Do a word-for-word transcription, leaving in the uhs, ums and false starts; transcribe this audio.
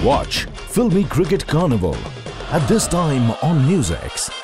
Watch Filmy Cricket Carnival at this time on NewsX.